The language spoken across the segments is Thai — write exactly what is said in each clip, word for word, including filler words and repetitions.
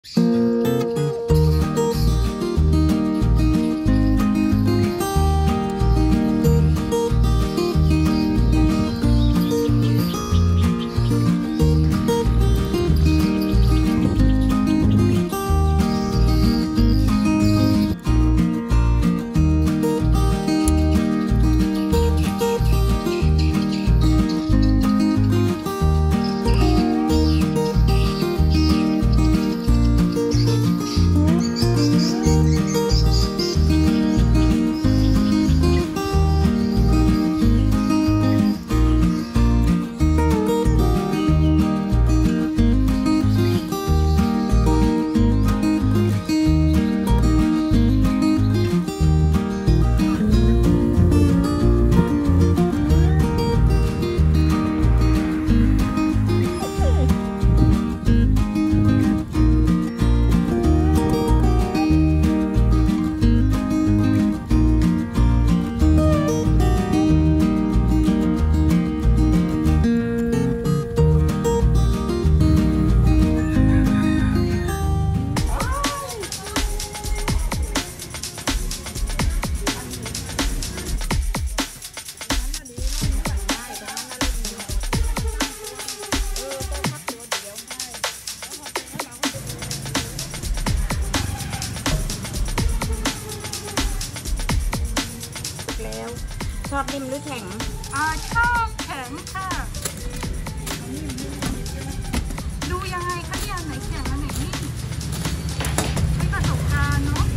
ชอบนิ่มหรือแข็งอ่าชอบแข็งค่ะดูยังไงคะเนี่ยไหนแข็งอันไหนนิ่มให้ประสบการณ์เนาะ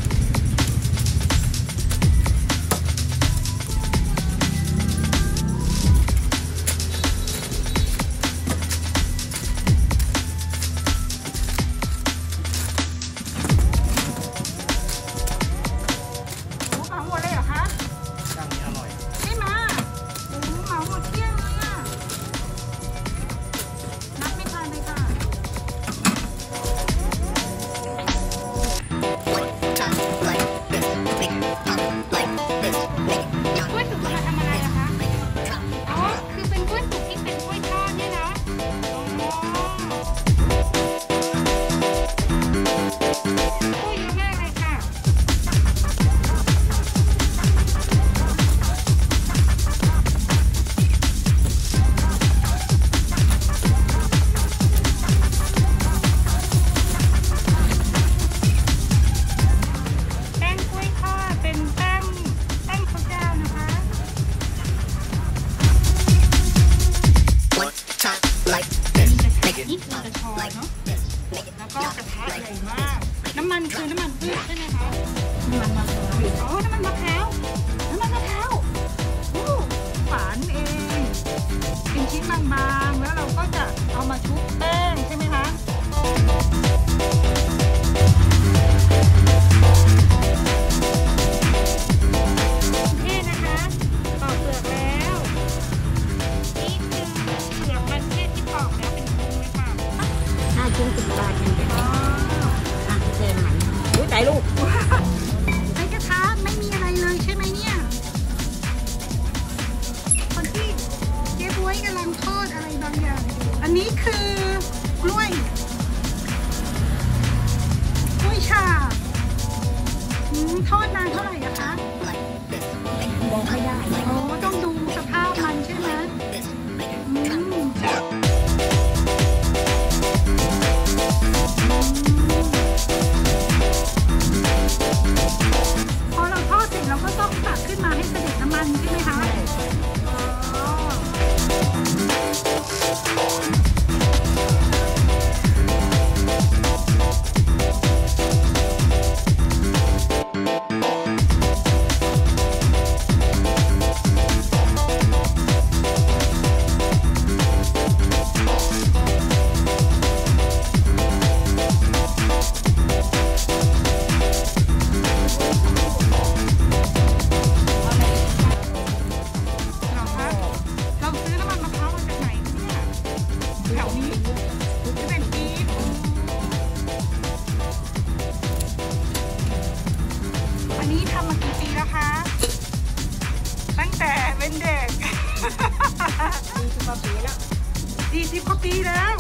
แล้วก็กระทะใหญ่มากน้ำมันคือน้ำมันพืชใช่ไหมคะน้ำมันมะพร้าวอ๋อน้ำมันมะพร้าวน้ำมันมะพร้าวโอ้ฝานเองเป็นชิ้นบางๆแล้วเราก็จะเอามาชุบแป้งใช่ไหมคะนี่นะคะปอกเปลือกแล้วนี่คือเปลือกมันเทศที่ปอกแล้วเป็นพุงเลยค่ะห้าชิ้นสิบบาทกันจ้ะอ่ะเส้นมันอุ้ยตายลูกในกระทะไม่มีอะไรเลยใช่ไหมเนี่ยคนที่เจ๊บ๊วยกำลังทอดอะไรบางอย่างอันนี้คือกล้วยกล้วยฉาบทอดนานเท่าไหร่อะคะบอกไม่ได้โอ้ต้องดูสภาพมันใช่ไหมพอเราทอดเสร็จเราก็ต้องตักขึ้นมาให้เสด็จน้ำมันใช่ไหมคะอันนี้ทำมากี่ปีแล้วคะตั้งแต่เป็นเด็กสี่สิบกว่าปีแล้วสี่สิบกว่าปีแล้ว